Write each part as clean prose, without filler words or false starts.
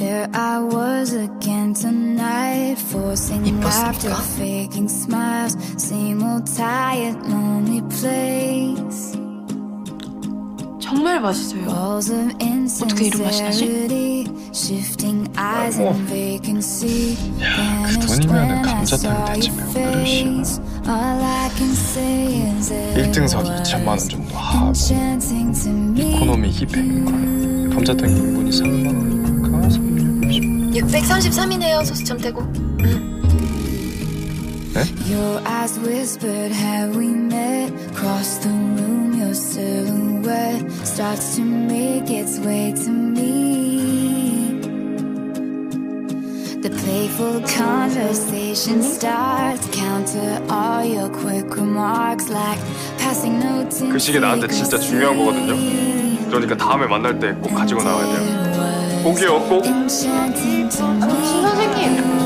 Here I was again tonight, forcing laughter, faking smiles, same old tired, lonely place. 정말 맛있어요. 어떻게 이런 맛이 나지? Shifting eyes and vacancy. 야, 그 돈이면은 감자탕 대체면 그릇이 1등석이 2,000만 원 정도 하고 이코노미 200만 감자탕 1인분이 3만 원이니까 633이네요. 소수점 떼고. 네? Your eyes whispered, have we met? Cross the room, your silhouette starts to make its way to me. The playful conversation starts, counter all your quick remarks like passing notes. 그 시계 나한테 진짜 중요한 거거든요. 그러니까 다음에 만날 때 꼭 가지고 나와야 돼요. 꼭이요, 꼭. 선생님.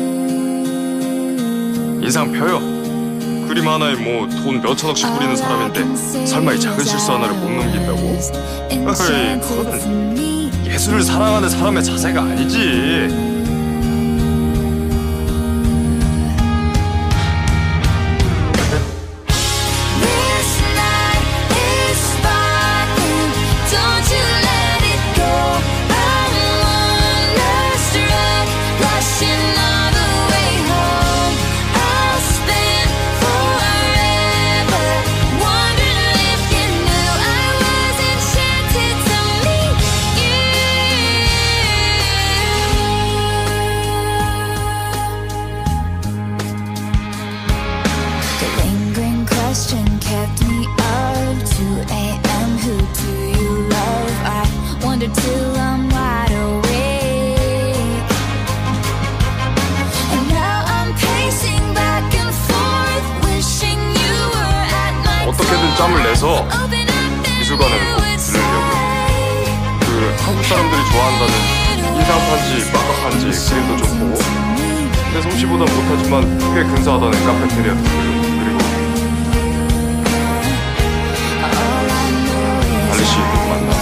인상 펴요. 그림 하나에 뭐 돈 몇천억씩 부리는 사람인데 설마 이 작은 실수 하나를 못 넘긴다고? 에이, 그거는 예술을 사랑하는 사람의 자세가 아니지. 어떻게든 짬을 내서 미술관을 꼭 들으려고요. 그 한국 사람들이 좋아한다는 인상판지, 막각판지 그림도 좀 보고 내 솜씨보다 못하지만 꽤 근사하다는 카페테리아도 그리고 달리 씨 꼭 만나.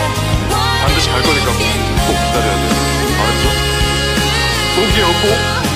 갈 거니까 꼭 기다려야 돼. 알았죠? 꼭이요, 꼭.